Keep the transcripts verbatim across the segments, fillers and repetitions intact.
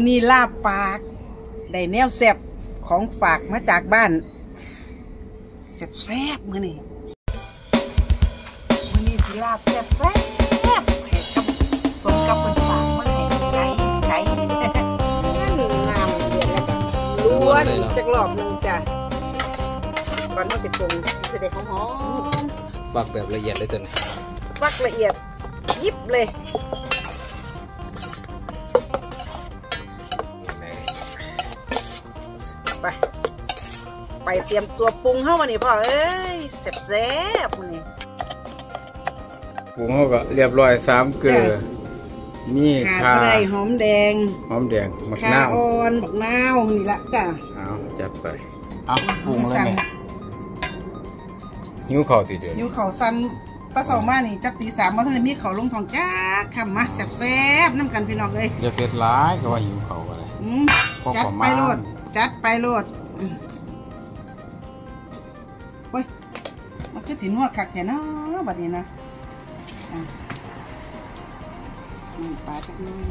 อนี้ลาบปากได้แนวแซ่บของฝากมาจากบ้านแซ่บแซ่บมื้อนี้มื้อนี้สิลาบแซ่บแซ่บเผ็ดกับต้มกับเป็นฝากมาให้ไก่ไก่น้ำเดือดแล้วก็ล้วนจักรอบนึงจ้ะก่อนที่จะปรุงจะได้หอมๆฟักแบบละเอียดเลยตัวนี้ฟักละเอียดยิบเลยไปไปเตรียมตัวปรุงเข้ามานี่พ่อเอ้ยแซ่บแซ่บมานี่ปรุงเขาก็เรียบร้อยสามเกลือนี่ข่าไหอมแดงหอมแดงมะนาวอ่อนมะนาวนี่ละจ้ะเอาจัดไปเอาปรุงเลยแม่หิวข้าวติเดือดหิวข้าวสั้นตะเสามานี่จักตีสามมาเท่านี้มีข้าวลงท้องจ้าคำมาแซ่บแซ่บน้ำกันพี่น้องเลยอย่าเผ็ดร้ายก็ว่าหิวข้าวอะไรจัดไปโลดจัดไปโลดเฮ้ยมันคือสีนัวคักแท้เนาะบัดนี้นะปลาจักนึง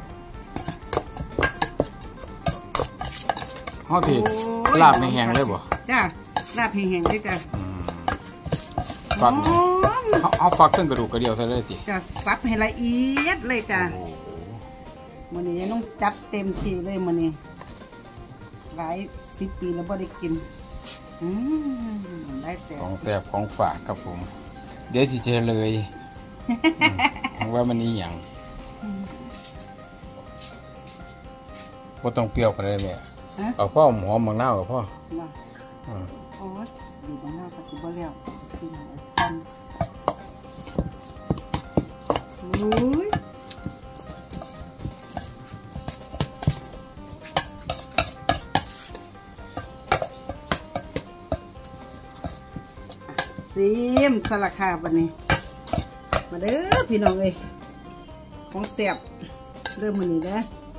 ห่อที่ลาบในแห้งเลยบ่จ้าลาบแห้งๆเลยจ้ะฟักเนี่ยเอาฟักซึ่งกระดูกกระเดียวซะเลยสิจะซับให้ละเอียดเลยจ้ะมื้อนี้ต้องจัดเต็มที่เลยมื้อนี้หลายสิบปีแล้วบ่ได้กินอืมได้แต่ของแซ่บของฝากครับผมเดี๋ยวที่เจอเลยว่ามันนี่อย่างว่าต้องเปรี้ยวกันเลยแม่เอาพ่อหอมมะนาวกับพ่อโอ้ยดูมะนาวกับสิบ่แล้วกินสั้นอุ้ยซิมสลัดค่ะวันนี้มาเด้อพี่น้องเอ้ยของเสียบเริ่มมือนี้นะ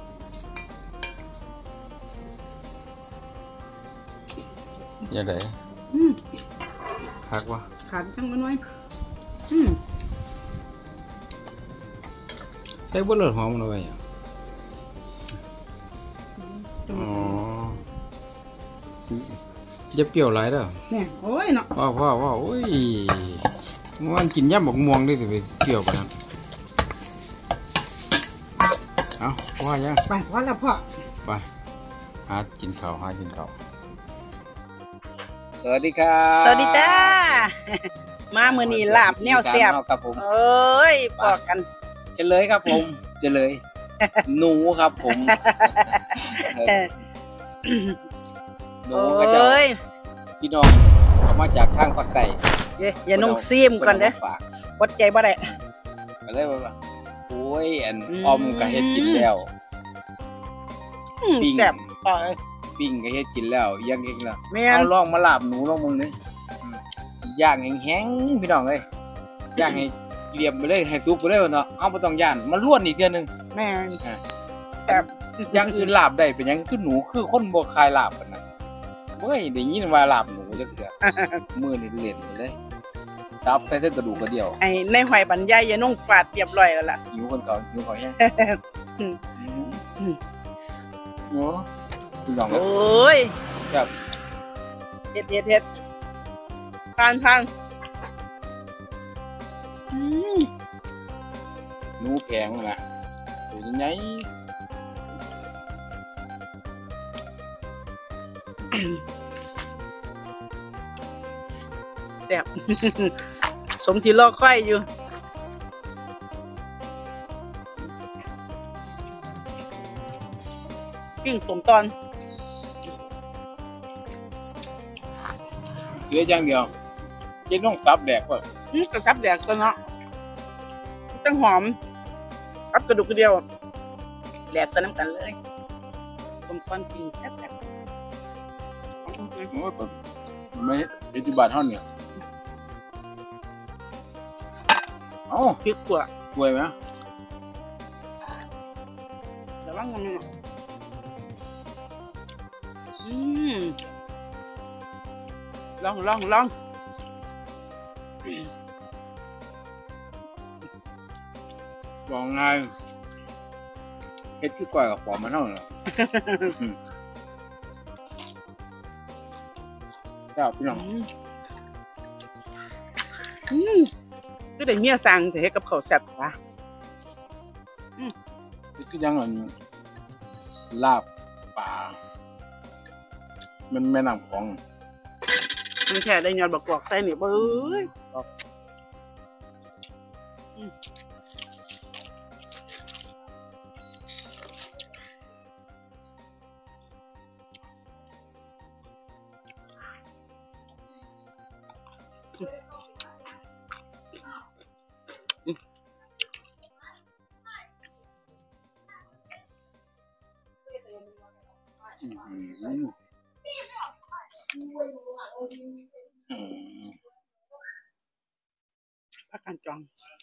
ยังไงคักวะขาดทั้งมันไว้ใช้บุหรี่หอมมันไว้อ๋อจะเปรี้ยวไรเด้อเนี่ยโอ้ยเนาะว้าวว้าวว้าวโอ้ยมันกินย่ำบอกม่วงได้แต่ไปเปรี้ยวกันนะเอาว่ายังไปว่าแล้วพ่อไปหากินข้าวหากินข้าวสวัสดีครับสวัสดีจ้ามาเมื่อนี้ลาบแนวเสียบครับผมเอ้ยบอกกันเฉลยครับผมเฉลยหนูครับผมหนูก็จะพี่น้องเขามาจากทางภาคใต้อย่านุ่งซีมก่อนเด้อวัดใจบ่ได้ก็เลยว่าโอ้ยอันออมก็เฮ็ดกินแล้วแซ่บปิ้งก็เฮ็ดกินแล้วย่างเองล่ะเอาลองมาลาบหนูลองมึงนี่ย่างแห้งๆพี่น้องเอ้ยย่างให้เรียบไปเลยให้ซุปไปเลยเนาะเอาบ่ต้องย่านมาล้วนอีกเทื่อนึงแม่นแซ่บอย่างอื่นลาบได้เป็นหยังคือหนูคือคนบ่คายลาบปานนั้นเฮ้ยได้ยินว่าลาบหนูจักเทื่อมื้อนี้เล่นเลยตับใส่แต่กระดูกกระเดียวไอ้ในหอยบรรยายอย่านุ่งฟาดเรียบร้อยแล้วล่ะหิวคนเก่าหิวเขาแฮงโอ้โอ้ยครับเฮ็ดเฮ็ดเฮ็ดทานทานหนูแพงนะตัวใหญ่แซ่บสมที่รอคอยอยู่ปิ้งสมตอนเกลืออย่างเดียวเจ๊น้องซับแดกป่ะอืมกระซับแดกตัวเนาะจังหอมอับกระดูกกระเดียวแหลกใส่น้ำกันเลยสมตอนปิ้งแซ่บๆโอ้ยไม่เอจิบาทเท่านี้เอ้าพริกขั่วกล้วยไหมแต่ว่ามันอืมลองลองลองบอกง่ายเฮ็ดคือก้อยกับปอมมันเท่านั้นเจ้าพี่น้องก็ได้เมียสั่งแต่ให้กับเขาแซ่บวะคือยังอันลาบปลามันแม่น้ำของมันแค่ได้ยอดบักกอกใส่เนี่ยเบ้ยพักกันจอง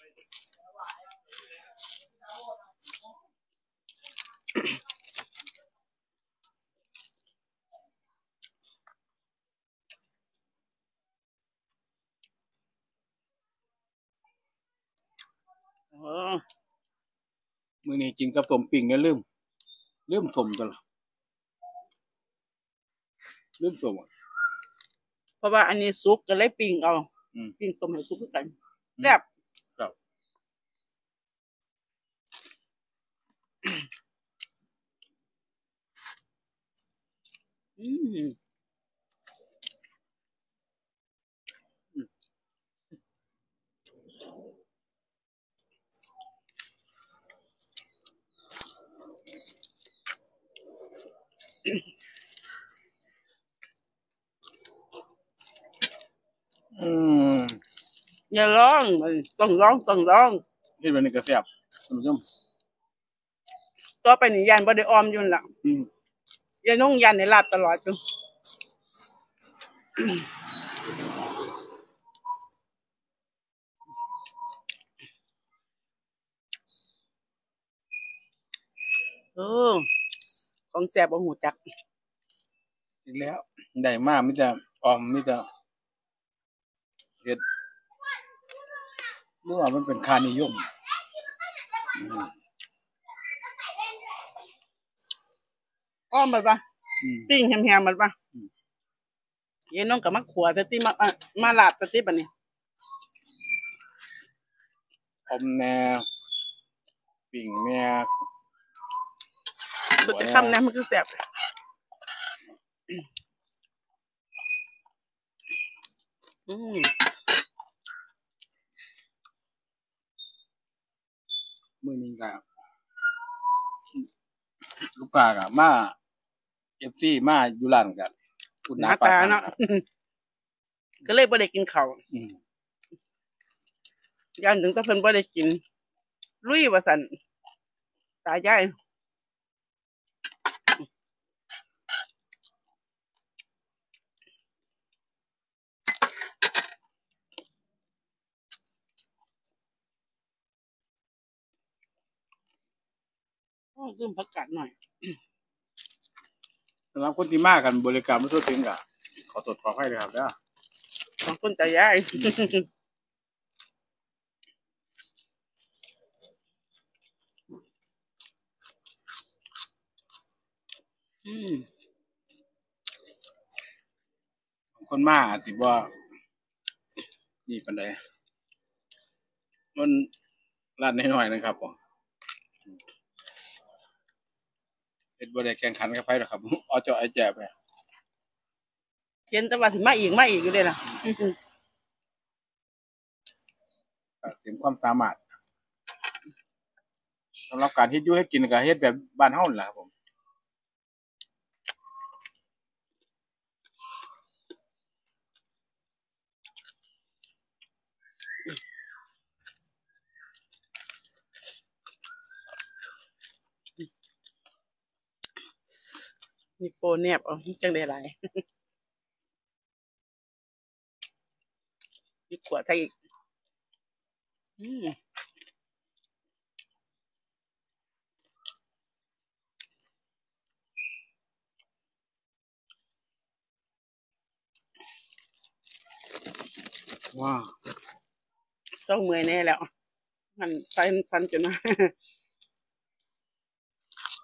มื้อนี้กินกับต้มปิ้งเนี่ยลืมลืมต้มตัวละลืมต้มเพราะว่าอันนี้สุกก็เลยปิ้งเอาปิ้งต้มให้สุกกันแซ่บครับอืมอืมอย่าร้องต้องร้องต้องร้องเฮ็ดแบบนี้ก็แซ่บท่านผู้ชมต่อไปนี่ยันบ่ได้ออมอยู่ล่ะอืมอย่านุ่งยันให้ลาบตลอดจุเออของแซ่บบ่ฮู้จักอีกแล้วได้มากมิแต่ออมมิแต่เฮ็ดหรือว่ามันเป็นค่านิยมอ้อมมันปะปิ้งแฮมๆมันปะเย็นน้องกับมะขัวจะตีมามาลาบจะตีปะนี่อมแน่ปิ้งแน่ตัวจะคำแน่มันคือแซ่บอืมมื้อนี้ก็ลูกค้าก็มา เอฟ ซี มาอยู่ร้านก็คุณหน้าตาเนาะก็เลยบ่ได้กินข้าวอืมย่านถึงต้องเพิ่นบ่ได้กินลุยว่าซั่นตายายดื่มผักกาดหน่อยสำหรับคนที่มากันบริการมาทั่วถึงก็ขอตรวจขอให้เลยครับเด้อขอบคุณตายายอืมคนมาอาจสิบ่นี่ปานใดมันร้านน้อยๆนะครับผมเฮ็ดบ่ได้แข่งขันกับไผดอกครับเอาเจาะไอ้แจ๊บไปเย็นแต่ว่าสิมาอีกมาอีกอยู่เด้ล่ะเต็มความสามารถสำหรับการเฮ็ดอยู่เฮ็ดกินก็เฮ็ดแบบบ้านเฮานั่นล่ะครับผมมีโปรแนบเอาจังได้หลายมีขวดไทยอีกอืมว้าวเศร้าเมื่อยแน่แล้วมันใส่ฟันจนนะ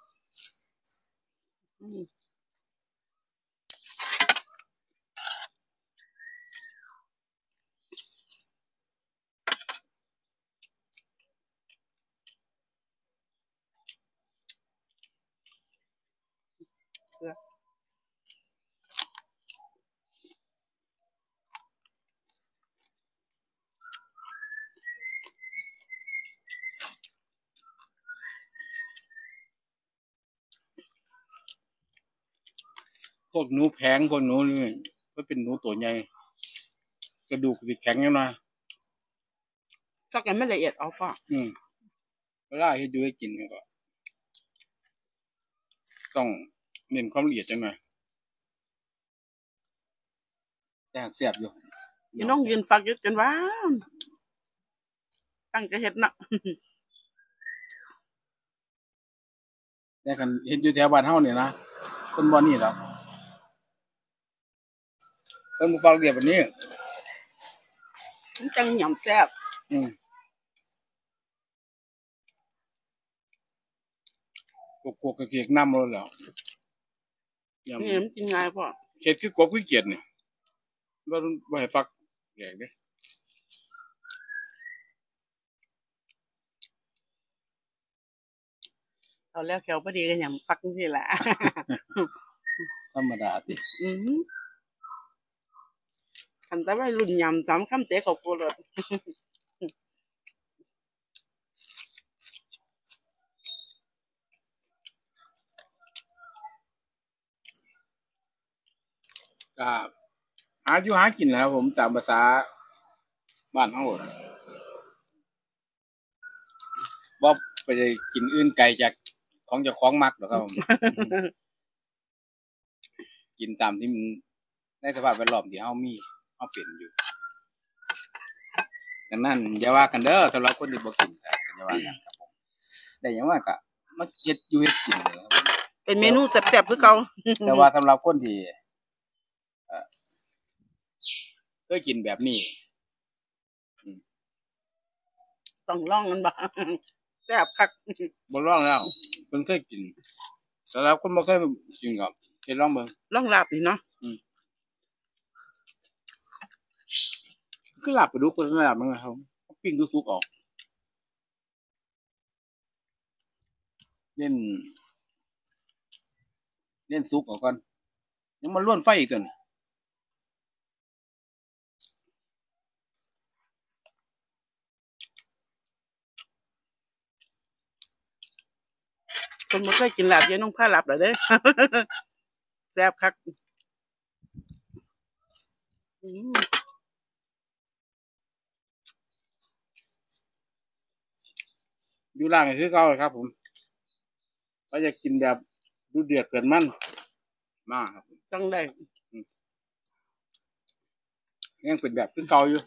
พวกหนูแพงพวกหนูนี่ก็เป็นหนูตัวใหญ่กระดูกสิแข็งยังไงสักกันไม่ละเอียดเอาป่ะอืมเวลาให้ดูให้กินก็ต้องเน้นความละเอียดจังหน่อยแต่หักเสียบอยู่ยังต้องยืนฟักยืดกันว่าตั้งใจเห็ดนะแต่กันเห็นอยู่แถวบ้านเฮาเนี่ยนะคนบ่นี่หรอกคนบ่ฟังเรียบแบบนี้มันจังหย่ำแซ่บอืมกกกระเกียกน้ำเลยแล้วนี่มันกินง่ายพ่อเห็ดคือกบคือเกียดเนี่ยเราบ่ให้ฟักแหลกเด้เอาแล้วแขวพอดีกันอย่างฟักนี่แหละธรรมดาสิอืมคันแต่ว่ารุ่นยำสามคำเตะเขาโกรธก็หาอยู่หากินแล้วผมตามภาษาบ้านเฮาบ่ไปกินอื่นไกลจากของเจ้าของมักหรอกครับผมกินตามที่มันในสภาพแวดล้อมที่เฮามีเฮาเป็นอยู่ดังนั้นอย่าว่ากันเด้อสำหรับคนที่บ่กินก็อย่าว่ากันครับผมได้หยังว่าก็มาเฮ็ดอยู่เฮ็ดกินเลยครับเป็นเมนูแซ่บๆคือเก่าแต่ว่าสำหรับคนที่เอ่อเคยกินแบบนี้ต้องลองมันบ่แซ่บคักบ่ลองแล้วเพิ่นเคยกินสำหรับคนบ่เคยกินก็เฮ็ดลองเบิ่งลองลาบนี่เนาะอืมคือลาบปลาดุกคนลาบมันครับปิ้งสุกๆออกเล่นเล่นสุกออกก่อนยังมันล้วนไฟอีกตัวนึงคนบ่เคยกินลาบยายน้องพาลาบแล้วเด้อแซ่บคักอืมอยู่ล่างก็คือเก่าเลยครับผมก็จะกินแบบดูเดือดเกินมันมาครับจังได้ยังเป็นแบบคือเก่าอยู่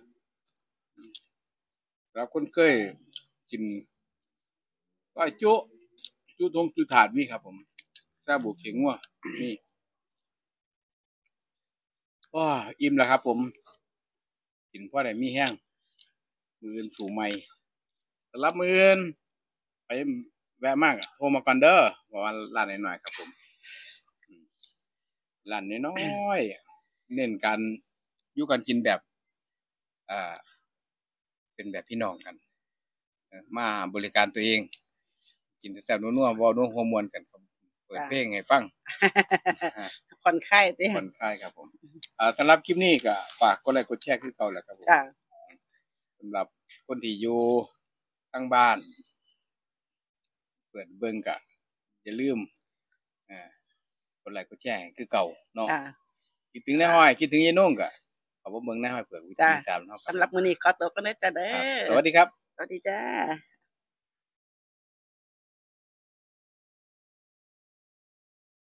แล้วคนเคยกินก็จุจุทงจุถาดนี่ครับผมแซ่บบุกเข็งว่ะนี่ว้าอิ่มแล้วครับผมกินเพราะอะไรมีแห้งมือสู่ไม่รับมือไปแวะมากโทรมาก่อนเด้อบอกว่าร้านหน่อยๆครับผมร้านน้อยๆเน้นการอยู่กันกินแบบอ่าเป็นแบบพี่น้องกันมาบริการตัวเองกินแซ่บนัวๆเว้านัวหัวม่วนกันครับเปิดเพลงให้ฟังผ่อนคลายเด้ผ่อนคลายครับผมอ่าสำหรับคลิปนี้ก็ฝากกดไลค์กดแชร์คือเก่าแหละครับผมสำหรับคนที่อยู่ทางบ้านเปิดเบิ่งก็อย่าลืมอ่ากดไลค์กดแชร์คือเก่าเนาะคิดถึงนายห้อยคิดถึงยายนุ่งก็ขอบ่เบิ่งนายห้อยเปิดวิธีสามเนาะสำหรับมื้อนี้ขอตัวกันเด้อจ้าเด้อสวัสดีครับสวัสดีจ้า